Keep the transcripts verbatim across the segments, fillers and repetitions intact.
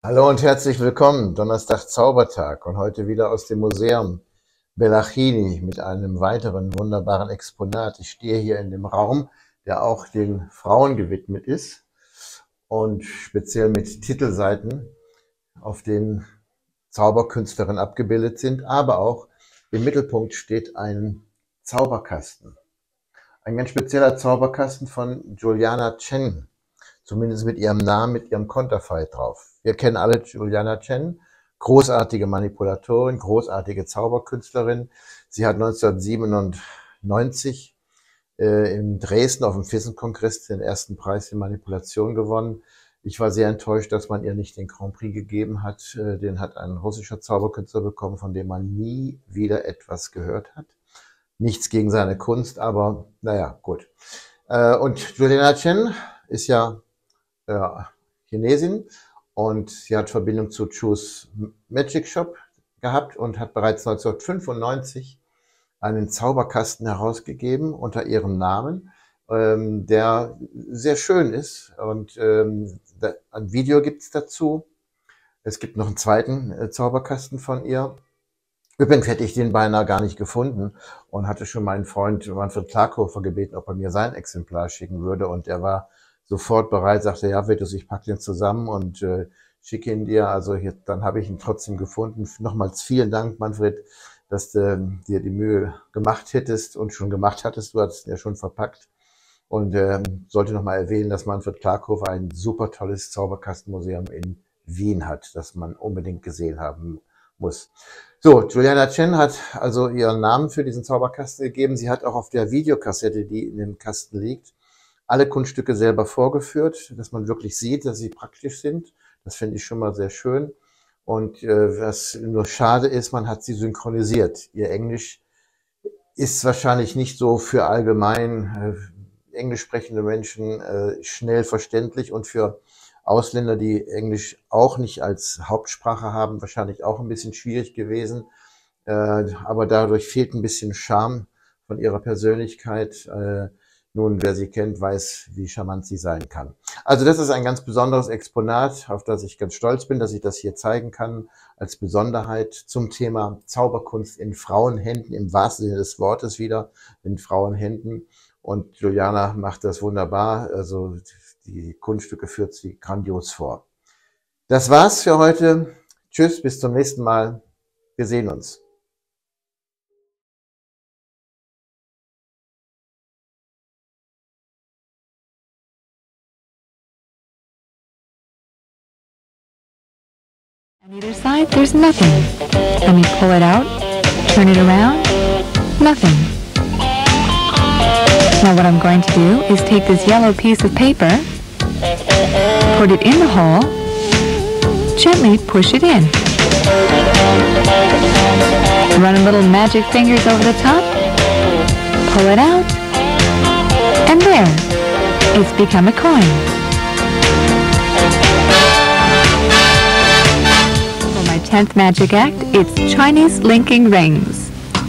Hallo und herzlich willkommen, Donnerstag Zaubertag und heute wieder aus dem Museum Bellachini mit einem weiteren wunderbaren Exponat. Ich stehe hier in dem Raum, der auch den Frauen gewidmet ist und speziell mit Titelseiten, auf denen Zauberkünstlerinnen abgebildet sind, aber auch im Mittelpunkt steht ein Zauberkasten. Ein ganz spezieller Zauberkasten von Juliana Chen. Zumindest mit ihrem Namen, mit ihrem Konterfei drauf. Wir kennen alle Juliana Chen, großartige Manipulatorin, großartige Zauberkünstlerin. Sie hat neunzehnhundertsiebenundneunzig äh, in Dresden auf dem Thyssen-Kongress den ersten Preis in Manipulation gewonnen. Ich war sehr enttäuscht, dass man ihr nicht den Grand Prix gegeben hat. Äh, den hat ein russischer Zauberkünstler bekommen, von dem man nie wieder etwas gehört hat. Nichts gegen seine Kunst, aber naja, gut. Äh, und Juliana Chen ist ja Ja, Chinesin, und sie hat Verbindung zu Chu's Magic Shop gehabt und hat bereits neunzehnhundertfünfundneunzig einen Zauberkasten herausgegeben unter ihrem Namen, ähm, der sehr schön ist, und ähm, da, ein Video gibt's dazu. Es gibt noch einen zweiten äh, Zauberkasten von ihr. Übrigens hätte ich den beinahe gar nicht gefunden und hatte schon meinen Freund Manfred Klarkofer gebeten, ob er mir sein Exemplar schicken würde, und er war sofort bereit, sagte, ja, Vitus, ich packe den zusammen und äh, schicke ihn dir. Also hier, dann habe ich ihn trotzdem gefunden. Nochmals vielen Dank, Manfred, dass du dir die Mühe gemacht hättest und schon gemacht hattest. Du hattest ihn ja schon verpackt. Und ähm, sollte nochmal erwähnen, dass Manfred Klarkofer ein super tolles Zauberkastenmuseum in Wien hat, das man unbedingt gesehen haben muss. So, Juliana Chen hat also ihren Namen für diesen Zauberkasten gegeben. Sie hat auch auf der Videokassette, die in dem Kasten liegt, alle Kunststücke selber vorgeführt, dass man wirklich sieht, dass sie praktisch sind. Das finde ich schon mal sehr schön. Und äh, was nur schade ist, man hat sie synchronisiert. Ihr Englisch ist wahrscheinlich nicht so für allgemein äh, englisch sprechende Menschen äh, schnell verständlich, und für Ausländer, die Englisch auch nicht als Hauptsprache haben, wahrscheinlich auch ein bisschen schwierig gewesen. Äh, aber dadurch fehlt ein bisschen Charme von ihrer Persönlichkeit. Äh, Nun, wer sie kennt, weiß, wie charmant sie sein kann. Also das ist ein ganz besonderes Exponat, auf das ich ganz stolz bin, dass ich das hier zeigen kann, als Besonderheit zum Thema Zauberkunst in Frauenhänden, im wahrsten Sinne des Wortes wieder, in Frauenhänden. Und Juliana macht das wunderbar, also die Kunststücke führt sie grandios vor. Das war's für heute. Tschüss, bis zum nächsten Mal. Wir sehen uns. On either side, there's nothing. Let me pull it out, turn it around, nothing. Now what I'm going to do is take this yellow piece of paper, put it in the hole, gently push it in. Run a little magic fingers over the top, pull it out, and there, it's become a coin. tenth magic act, it's Chinese linking rings.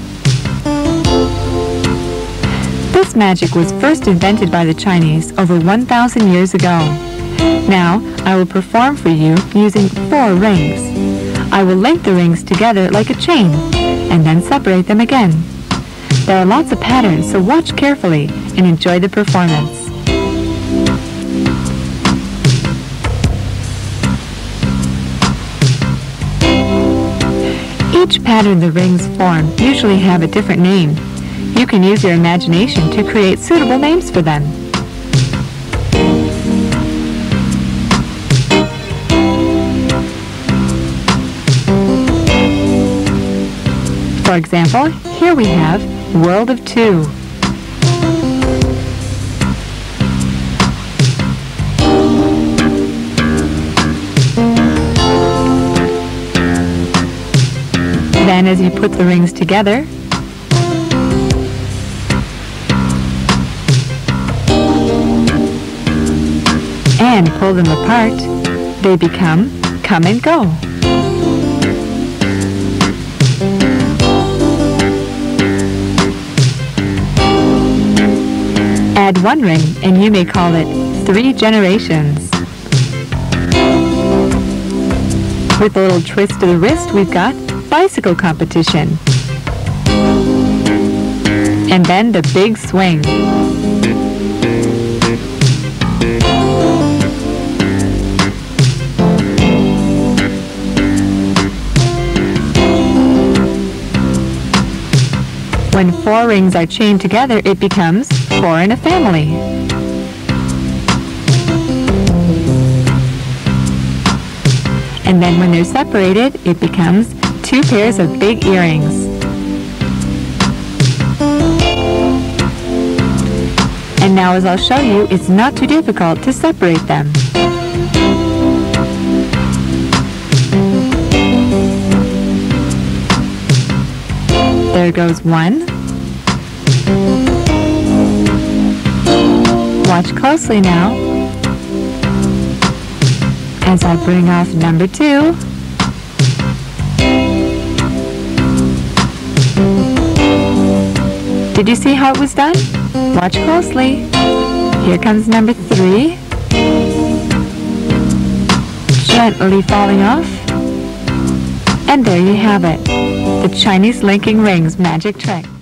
This magic was first invented by the Chinese over one thousand years ago. Now, I will perform for you using four rings. I will link the rings together like a chain, and then separate them again. There are lots of patterns, so watch carefully and enjoy the performance. Each pattern the rings form usually have a different name. You can use your imagination to create suitable names for them. For example, here we have World of Two. Then as you put the rings together, and pull them apart, they become Come and Go. Add one ring and you may call it Three Generations. With a little twist to the wrist, we've got bicycle competition. And then the big swing. When four rings are chained together, it becomes four in a family. And then when they're separated, it becomes two pairs of big earrings. And now, as I'll show you, it's not too difficult to separate them. There goes one. Watch closely now as I bring off number two. Did you see how it was done? Watch closely. Here comes number three. Gently falling off. And there you have it. The Chinese linking rings magic trick.